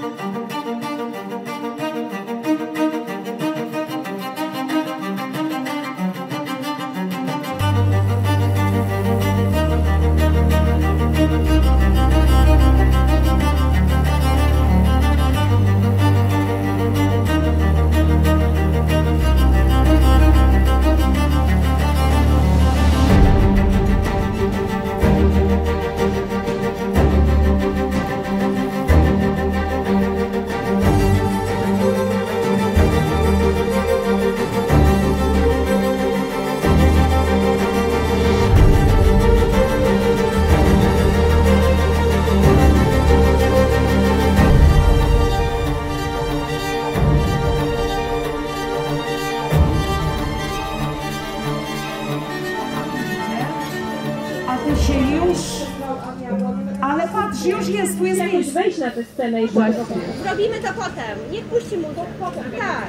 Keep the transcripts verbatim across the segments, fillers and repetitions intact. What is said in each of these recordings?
Się już, ale patrz, już jest, tu jest miejsce. Wejść na tę scenę i właśnie. Robimy to potem, niech puści mu to potem. Tak.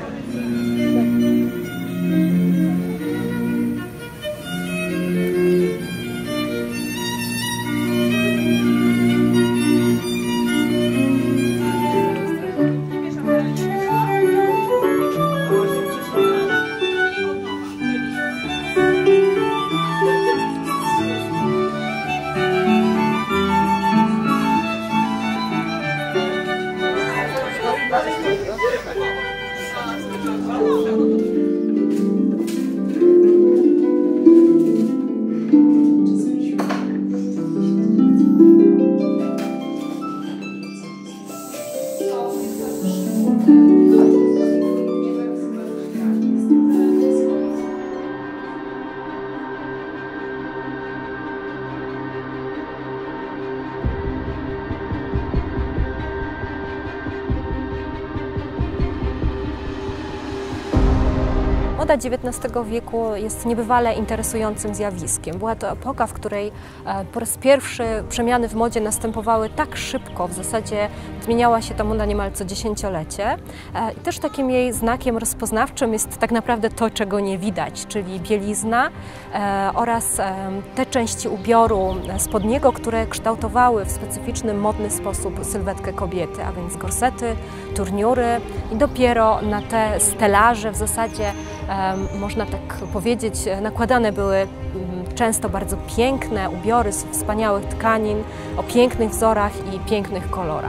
Moda dziewiętnastego wieku jest niebywale interesującym zjawiskiem. Była to epoka, w której po raz pierwszy przemiany w modzie następowały tak szybko, w zasadzie zmieniała się ta moda niemal co dziesięciolecie. I też takim jej znakiem rozpoznawczym jest tak naprawdę to, czego nie widać, czyli bielizna oraz te części ubioru spodniego, które kształtowały w specyficzny, modny sposób sylwetkę kobiety, a więc gorsety, turniury i dopiero na te stelaże w zasadzie można tak powiedzieć, nakładane były często bardzo piękne ubiory z wspaniałych tkanin, o pięknych wzorach i pięknych kolorach.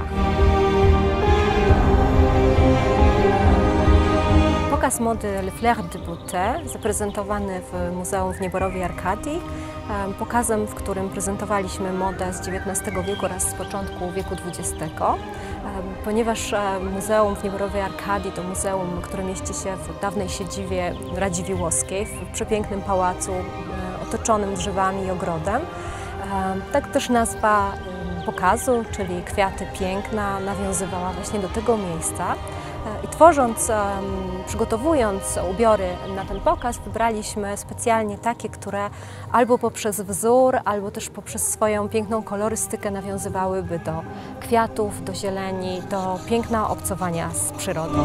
Pokaz mody Le Flair de Beauté, zaprezentowany w Muzeum w Nieborowej Arkadii, pokazem, w którym prezentowaliśmy modę z dziewiętnastego wieku oraz z początku wieku dwudziestego. Ponieważ Muzeum w Nieborowej Arkadii to muzeum, które mieści się w dawnej siedzibie Radziwiłłowskiej, w przepięknym pałacu otoczonym drzewami i ogrodem. Tak też nazwa pokazu, czyli Kwiaty Piękna, nawiązywała właśnie do tego miejsca. I tworząc, przygotowując ubiory na ten pokaz, wybraliśmy specjalnie takie, które albo poprzez wzór, albo też poprzez swoją piękną kolorystykę nawiązywałyby do kwiatów, do zieleni, do piękna obcowania z przyrodą.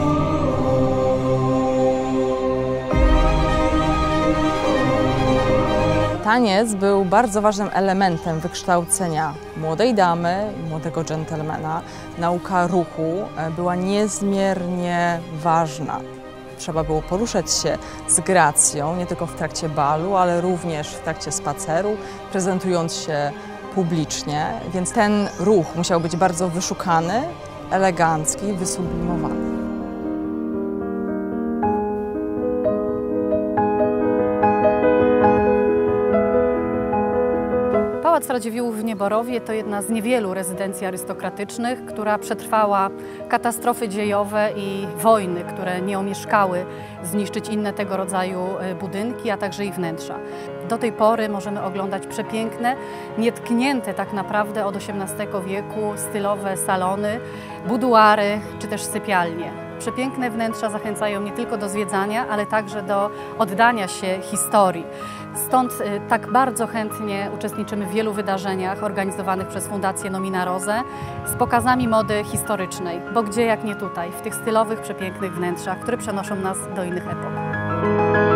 Taniec był bardzo ważnym elementem wykształcenia młodej damy, młodego dżentelmena. Nauka ruchu była niezmiernie ważna. Trzeba było poruszać się z gracją, nie tylko w trakcie balu, ale również w trakcie spaceru, prezentując się publicznie, więc ten ruch musiał być bardzo wyszukany, elegancki, wysublimowany. Pałac Radziwiłłów w Nieborowie to jedna z niewielu rezydencji arystokratycznych, która przetrwała katastrofy dziejowe i wojny, które nie omieszkały zniszczyć inne tego rodzaju budynki, a także ich wnętrza. Do tej pory możemy oglądać przepiękne, nietknięte tak naprawdę od osiemnastego wieku stylowe salony, buduary czy też sypialnie. Przepiękne wnętrza zachęcają nie tylko do zwiedzania, ale także do oddania się historii. Stąd tak bardzo chętnie uczestniczymy w wielu wydarzeniach organizowanych przez Fundację Nomina Rose z pokazami mody historycznej, bo gdzie jak nie tutaj, w tych stylowych, przepięknych wnętrzach, które przenoszą nas do innych epok.